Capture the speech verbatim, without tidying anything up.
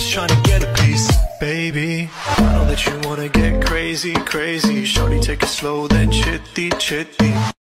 just trying to get a piece. Baby, I know that you wanna get crazy, crazy. Shorty, take it slow, then chitty, chitty.